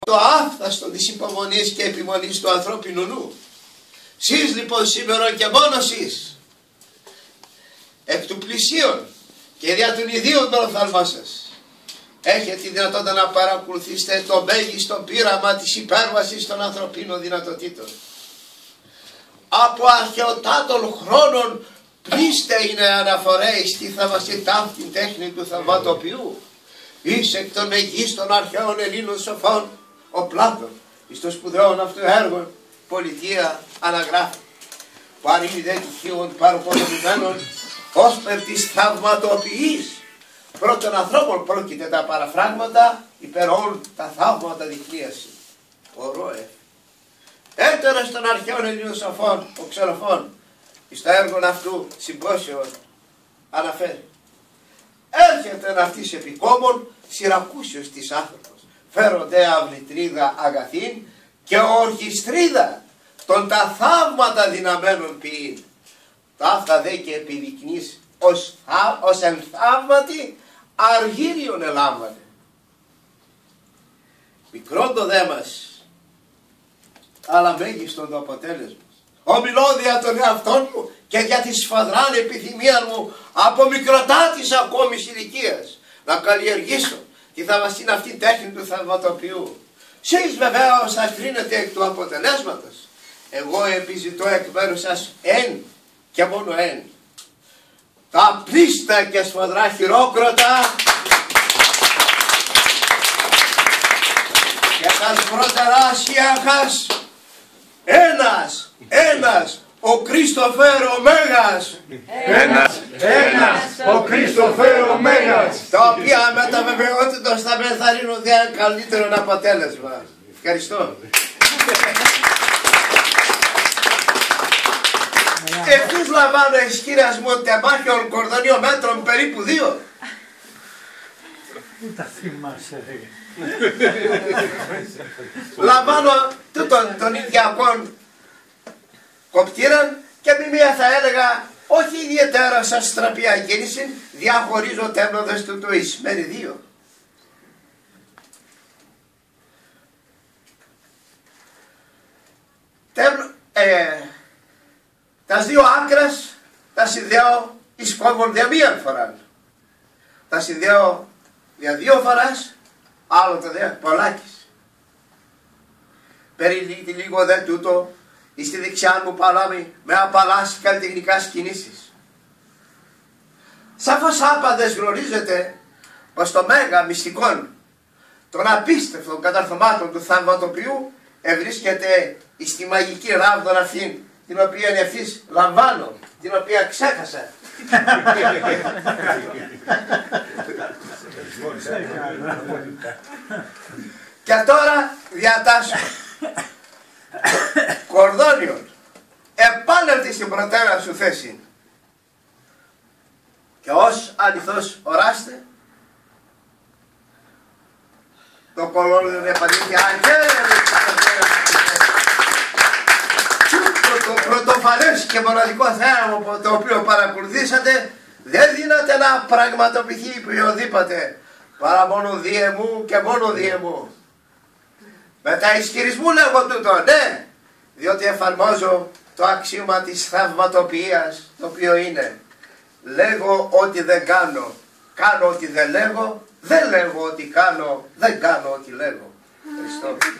το άφθαστο της υπομονής και επιμονής του ανθρώπινου νου. Σεις λοιπόν σήμερα και μόνο σεις, εκ του πλησίον και δια των ιδίων των οφθαλμών σας, έχετε τη δυνατότητα να παρακολουθήσετε το μέγιστο πείραμα της υπέρβασης των ανθρωπίνων δυνατοτήτων. Από αρχαιοτάτων χρόνων πλήστε είναι αναφορές στη θαυμαστή τέχνη του θαυματοποιού. Εις εκ των μεγίστων αρχαίων Ελλήνων σοφών ο Πλάτων εις των σπουδαίων αυτού έργων πολιτεία αναγράφει. Παρήν δε τυχείων παροποδομημένων ως περ της θαυματοποιής πρώτων ανθρώπων πρόκειται τα παραφράγματα υπέρ όλων τα θαύματα διχλίαση. Ωραίο. Έτερος των αρχαίων Ελλήνων σοφών ο Ξενοφών εις το έργο αυτού συμπόσεων αναφέρει. Έρχεται αυτής επικόμων Συρακούσιος της άνθρωπος. Φέρονται αυλητρίδα αγαθήν και ορχιστρίδα των τα θαύματα δυναμένων ποιήν. Ταύτα δε και επιδεικνύεις ως εν θαύματι αργύριον ελάμβανε. Μικρόν το δε μας, αλλά μέγιστον το αποτέλεσμα. Ομιλώ δια των εαυτών μου και για τη σφαδράν επιθυμία μου από μικροτάτης ακόμη ηλικίας να καλλιεργήσω τη θαυμαστήν αυτή τέχνη του θαυματοποιού. Σεις βεβαίως θα κρίνετε εκ του αποτελέσματος. Εγώ επιζητώ εκ μέρους σας εν και μόνο εν. Τα πλήστα και σφοδρά χειρόκροτα και τα σπροτεράσιαχας ένας ο Κρίστοφερ ο Μέγας. Ο Κρίστοφερ ο Μέγας. Τα οποία με τα βεβαιότητος θα με ενθαρρύνουν δια καλύτερο αποτέλεσμα. Ευχαριστώ. Ευθύς λαμβάνω εις κύριας μου τεμάχιον κορδονίων μέτρων περίπου 2. Πού τα θυμάσαι ρε. Λαμβάνω των Ινδιακών κοπτήραν και με μία θα έλεγα όχι ιδιαίτερα σαν στραπιά κίνηση διαχωρίζω τέμνοδες του το εις 2. Τα δύο άκρας τα συνδέω εις κόμβον δια μίαν φοράν. Τα συνδέω δια 2 φοράς, άλλο το δε πολλάκις. Περιλύγει λίγο δε τούτο εις τη δεξιά μου παλάμη με απαλλάσσει καλλιτεχνικάς κινήσεις. Σαφώς άπαντες γνωρίζετε πως το μέγα μυστικόν των απίστευτων καταρθωμάτων του θαυματοποιού ευρίσκεται εις τη μαγική ράβδον αυτήν την οποία ευθύς λαμβάνω, την οποία ξέχασα. Και τώρα διατάσσω κορδόνιον επάνευτη στην προτέρα σου θέση και ως αληθώς οράστε το κορδόνιον επανήλθει το πρωτοφανές και μοναδικό θέαμα το οποίο παρακολουθήσατε δεν δύναται να πραγματοποιηθεί οποιοδήποτε παρά μόνο διεμού και μόνο διεμού. Με τα ισχυρισμού λέγω τούτο, ναι, διότι εφαρμόζω το αξίωμα της θαυματοποιίας, το οποίο είναι λέγω ότι δεν κάνω, κάνω ότι δεν λέγω, δεν λέγω ότι κάνω, δεν κάνω ότι λέγω. Ευχαριστώ.